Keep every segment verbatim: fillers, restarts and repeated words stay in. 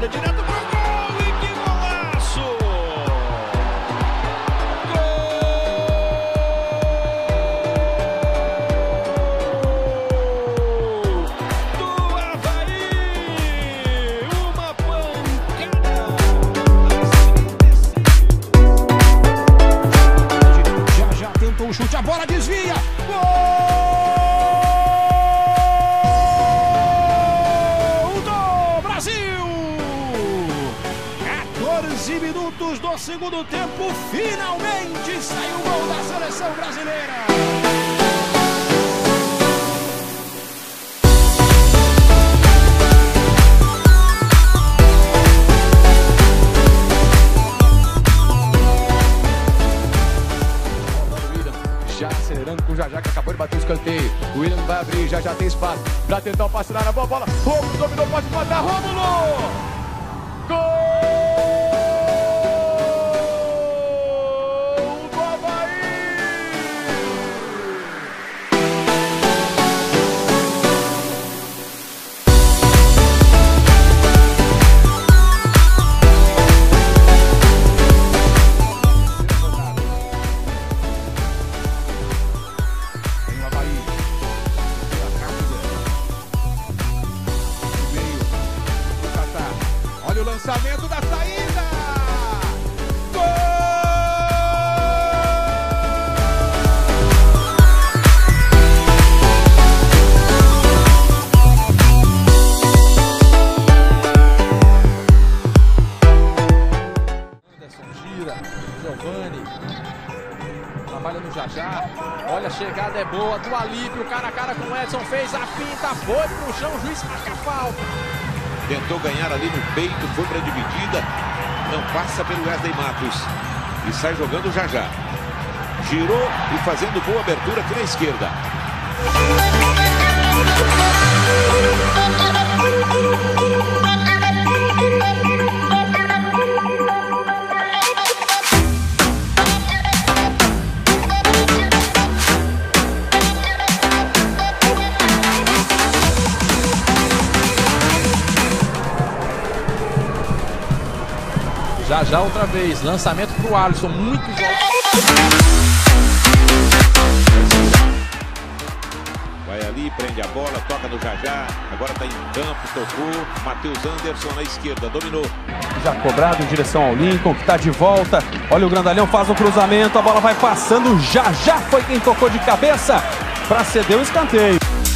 batida direto pro gol e que golaço! Gol do Avaí! Uma pancada! Já já tentou o chute, a bola desvia! Gol! quatorze minutos do segundo tempo, finalmente saiu o gol da seleção brasileira. Já acelerando com o Jajá, que acabou de bater o escanteio. O William vai abrir, já já tem espaço pra tentar o passe lá na boa bola. Rômulo dominou, pode matar, Rômulo! Gol! Olha o lançamento da saída! Gol! Anderson gira, Giovani trabalha no Jajá. Olha, a chegada é boa do Alípio, cara a cara com o Edson, fez a finta, foi pro chão, o juiz marca a falta. Tentou ganhar ali no peito, foi para a dividida, não passa pelo Wesley Matos e sai jogando já já. Girou e fazendo boa abertura aqui na esquerda. Já já outra vez, lançamento pro Alisson, muito alto. Vai ali, prende a bola, toca no Jajá, agora tá em campo, tocou, Matheus Anderson na esquerda, dominou. Já cobrado em direção ao Lincoln, que tá de volta. Olha o Grandalhão, faz o cruzamento, a bola vai passando, já já foi quem tocou de cabeça para ceder o escanteio.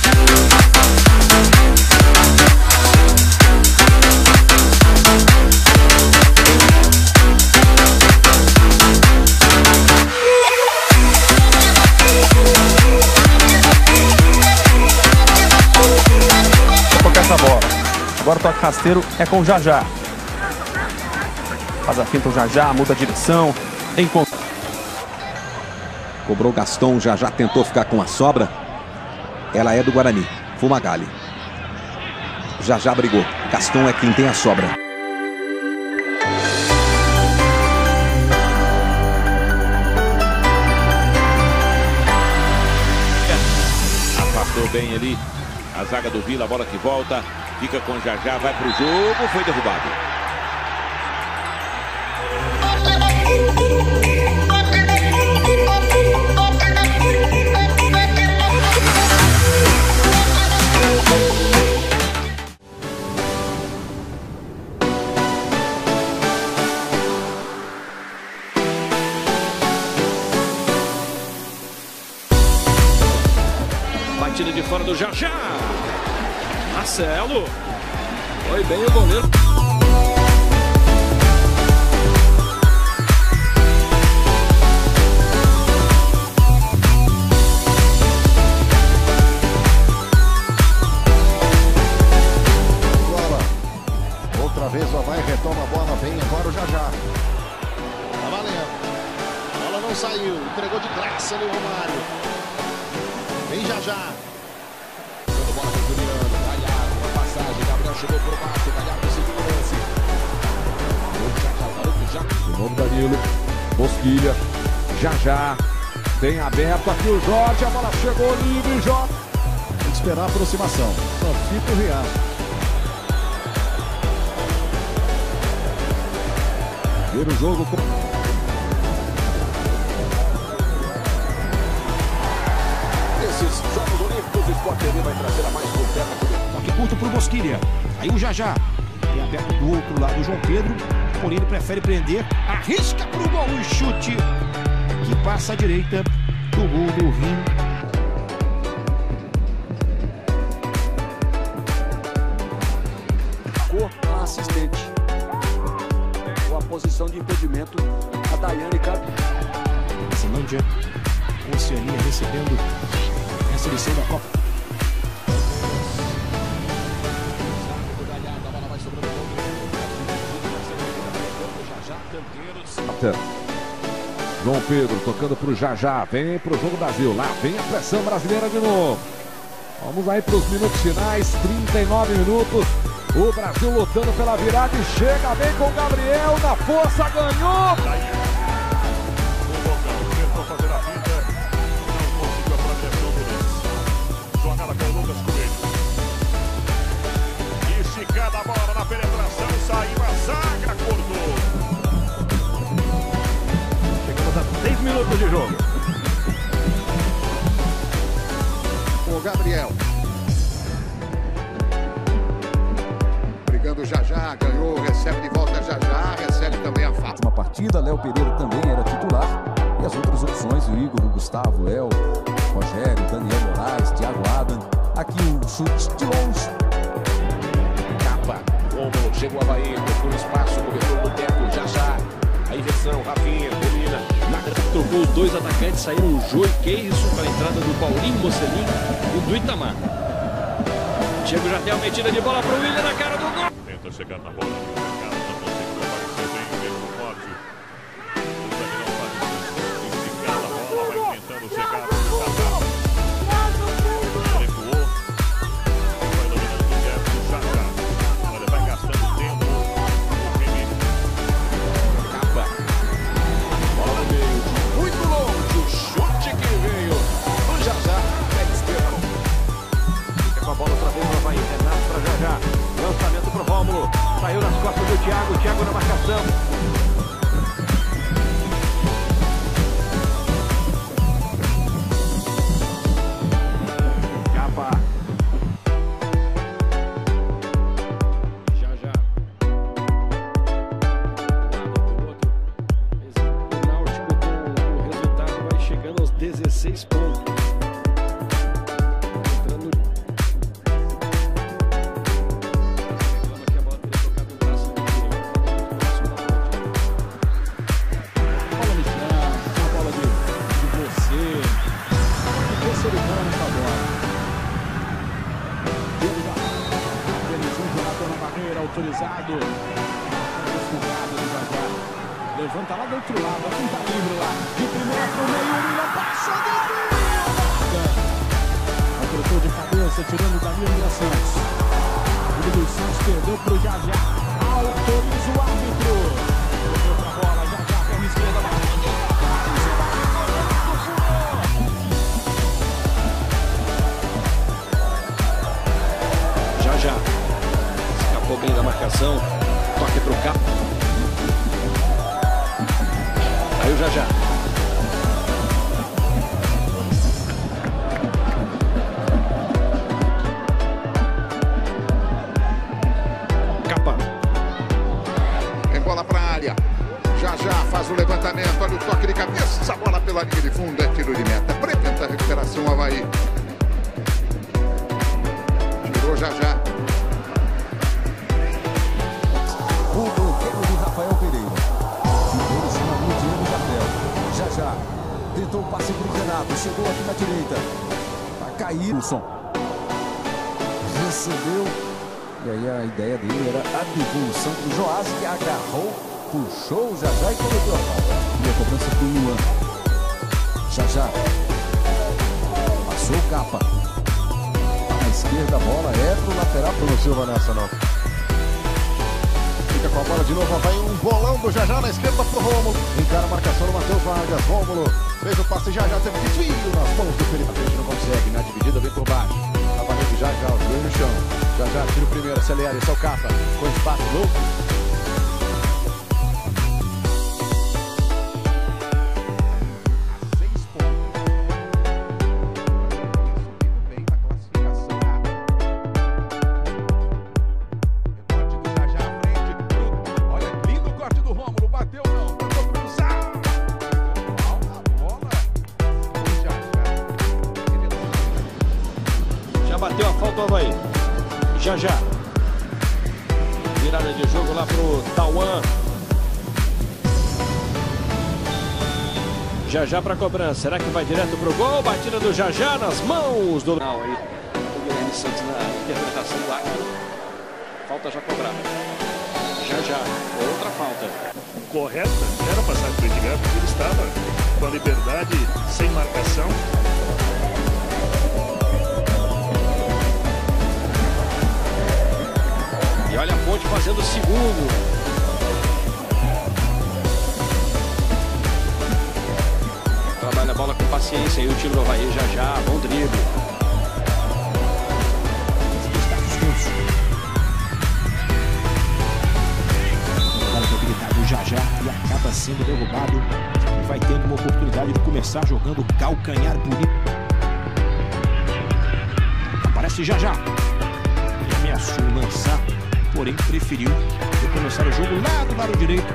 Essa bola. Agora o toque rasteiro é com o Jajá. Faz a finta o Jajá, muda a direção. Encontra. Cobrou Gaston, Jajá tentou ficar com a sobra. Ela é do Guarani. Fumagalli. Jajá brigou. Gaston é quem tem a sobra. Afastou bem ali a zaga do Vila, a bola que volta, fica com Jajá, vai pro jogo, foi derrubado. Batida de fora do Jajá. Marcelo. Foi bem o goleiro. Bola. Outra vez o Avaí retoma a bola. Vem agora o Jajá. Tá valendo. A bola não saiu. Entregou de graça ali o Romário. Vem Jajá. Jogando bola para o Juliano. Galhardo, uma passagem. Gabriel chegou por baixo. Galhardo segundo lance. De novo Danilo. Bosquilha. Jajá. Bem aberto aqui o Jorge. A bola chegou livre, Jorge. Tem que esperar a aproximação. Só fica o Riacho. Vira o jogo com... Esses Jogos Olímpicos, o Sport T V vai trazer a mais completa. Toque curto pro Bosquilha. Aí o Jajá. Tem aberto do outro lado o João Pedro. Porém, ele prefere prender. Arrisca pro gol o chute. Que passa à direita do gol do Rim. A assistente. Com a posição de impedimento, a Daiane Cabe. Zelândia, Oceania recebendo essa edição da Copa. João Pedro tocando para o Jajá, vem para o jogo Brasil, lá vem a pressão brasileira de novo. Vamos aí para os minutos finais, trinta e nove minutos, o Brasil lutando pela virada e chega bem com o Gabriel, na força, ganhou! O Bocão tentou fazer a vida, não conseguiu a proteção do lance. Jogada com o Lucas Coelho. Esticada a bola na penetração, saiu a zaga, cortou. dez minutos de jogo. O Gabriel. Brigando Jajá, ganhou, recebe de volta Jajá, recebe também a faca. Uma partida, Léo Pereira também era titular. E as outras opções, o Igor, o Gustavo, o Léo, Rogério, Daniel Moraes, Thiago Adam. Aqui o chute de longe. Capa, Rômulo, chegou o Avaí, procura o espaço, cobertor do teco, Jajá. A inversão, Rafinha, Belina. Trocou dois atacantes, saíram o Jô e Keirson para a entrada do Paulinho Mocelin e do Itamar. Chega já tem a metida de bola para o William na cara do gol. Tenta chegar na bola, o cara não conseguiu aparecer bem, mesmo no norte. O zagueirão faz esticada a bola, vai tentando chegar no Jajá. Recuou, vai dominando o Guedes, o Jajá. Ele vai gastando tempo. O Remy. Capa. Bola no meio. Muito longe. O chute que veio. O Jajá. Pé esquerdo. Fica com a bola outra vez, vai Renato para Jajá. Lançamento pro Rômulo. Saiu nas costas do Thiago. Thiago na marcação. Capa. Jajá. O outro. O Náutico com o resultado vai chegando aos dezesseis pontos. Entrando. Reclama que a bola teria tocado no braço do direito. Próximo da bola. Bola no chão, uma bola de, de você. Esse ele ganha essa bola. Ele junto lá na barreira, autorizado. Desfugado do Jajá. Levanta lá do outro lado, a quinta livre lá. De primeira pro meio, o William passou do meio. Apertou de cabeça, tirando o Danilo da Santos. O dos Santos perdeu pro Jajá. Autoriza o árbitro. Levou pra bola, Jajá, perna esquerda, bateu. Jajá. Escapou bem da marcação. Toque pro Capa. Aí o Jajá. Capa. Tem bola para a área. Jajá faz o levantamento, olha o toque de cabeça. Essa bola pela linha de fundo é tiro de meta. Pretende a recuperação, Avaí. Tirou Jajá. O bloqueio de Rafael Pereira. Segura em cima do Diego Jardel. Jajá tentou o passe para o Renato. Chegou aqui na direita. Vai cair. Wilson recebeu. E aí a ideia dele era a devolução para o Joás, que agarrou, puxou o Jajá e cometeu a falta. E a cobrança para o Luan. Jajá. Passou o Capa. À esquerda a bola é para o lateral. Não Silva nessa não. Fica com a bola de novo, vai um bolão do Jajá na esquerda pro Rômulo. Encara a marcação do Matheus Vargas. Rômulo fez o passe, Jajá teve desvio nas mãos do Felipe. A frente não consegue, na dividida vem por baixo. Trabalhou de Jajá, o joelho no chão. Jajá tira o primeiro, acelera, esse é o Capa. Com espaço louco. do Avaí. Já já. Virada de jogo lá pro Tauan. Já já para cobrança. Será que vai direto pro gol? Batida do Já já nas mãos do... Não, aí o Guilherme Santos na interpretação do árbitro. Falta já cobrada. Já já. Outra falta. Correta, era passar para o Edgar, porque ele estava com a liberdade, sem marcação. E olha a Ponte fazendo o segundo. Trabalha a bola com paciência aí o time do Avaí. Já já, bom drible. Está suspenso. Bola de habilidade do Já já e acaba sendo derrubado. E vai tendo uma oportunidade de começar jogando calcanhar bonito. Aparece Já já. Ele ameaçou lançar, porém preferiu começar o jogo lá do lado direito.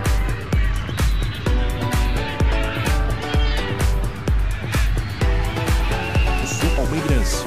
O Palmeiras.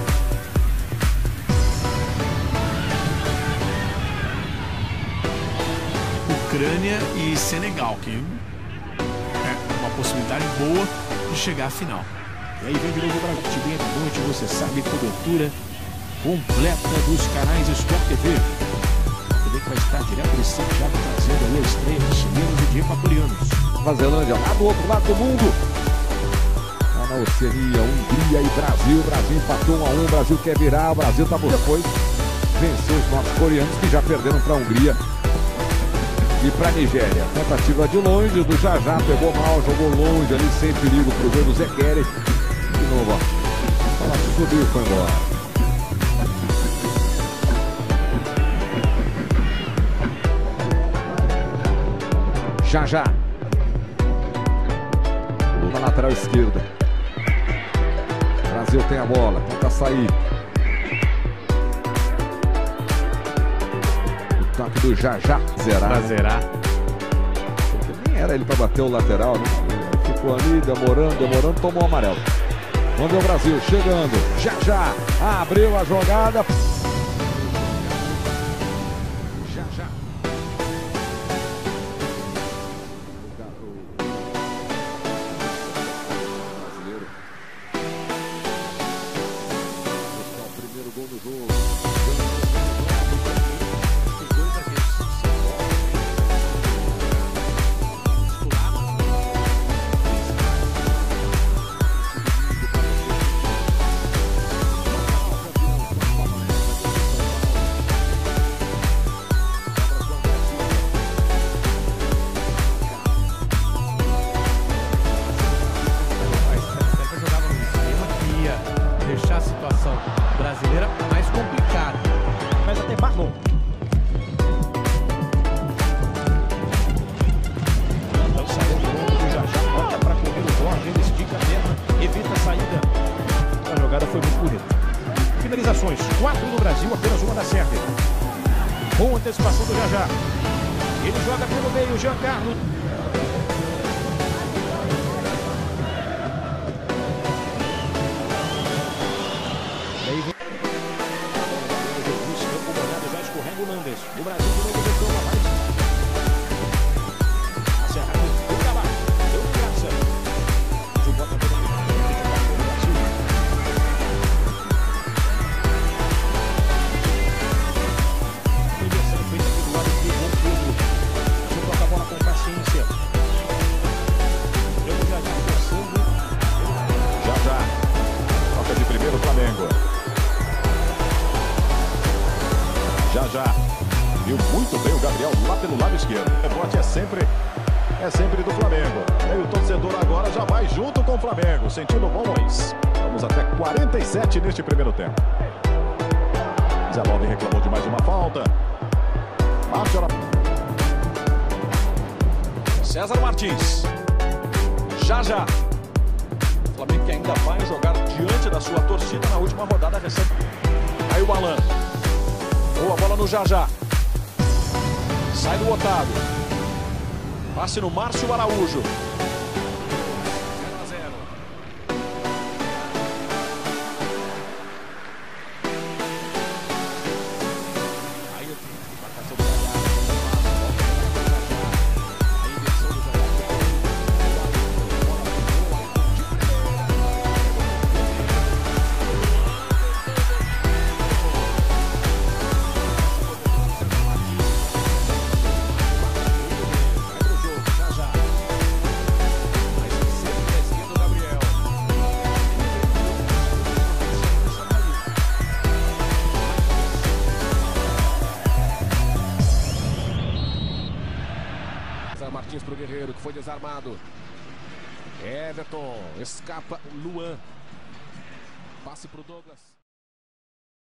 Ucrânia e Senegal, que é uma possibilidade boa de chegar à final. E aí vem de novo o Brasil, bem à noite, você sabe, cobertura completa dos canais Sport T V. Também que vai estar direto de Santiago, trazendo aí a estreia de chilenos e de equatorianos. Nova Zelândia, lá do outro lado do mundo. Lá na Oceania, Hungria e Brasil. O Brasil empatou um a um, o Brasil quer virar, o Brasil tá bom. Depois venceu os nossos coreanos que já perderam para a Hungria e para a Nigéria. Tentativa de longe do Já já, pegou mal, jogou longe ali, sem perigo pro gol do Zé Kelly. De novo, ó. Ela subiu e foi embora. Já já. Na lateral esquerda. O Brasil tem a bola, tenta sair. O toque do Já já. Zerar. Pra zerar. Porque nem era ele para bater o lateral, né? Ficou ali demorando, demorando, tomou o amarelo. Vamos ver o Brasil chegando. Já já. Abriu a jogada. Já já. Brasileiro. Esse é o primeiro gol do jogo. Deixar a situação brasileira mais complicada. Mas até Marlon. Lançamento longo do Já já, bota para correr o Jorge, ele estica a perna, evita a saída. A jogada foi muito bonita. Finalizações, quatro no Brasil, apenas uma da Sérvia. Boa antecipação do Já já. Ele joga pelo meio, Jean Carlos. O Brasil de novo deixou uma mais. Acerrado, o Camargo, deu graça. De volta pelo Brasil. Inversão feita aqui do lado do João Pedro. Brasil toca a bola com paciência. Eu já já forçando. Já já. Toca de primeiro o Flamengo. Já já. Viu muito bem o Gabriel lá pelo lado esquerdo. O rebote é sempre, é sempre do Flamengo. E o torcedor agora já vai junto com o Flamengo, sentindo bons. Vamos até quarenta e sete neste primeiro tempo. Zé Love reclamou de mais uma falta. Marcha. César Martins. Já já. O Flamengo que ainda vai jogar diante da sua torcida na última rodada recente. Aí o Alan. Boa bola no Já já. Sai do Otávio. Passe no Márcio Araújo. zero a zero. Martins para o Guerreiro, que foi desarmado. Everton, escapa Luan. Passe para o Douglas.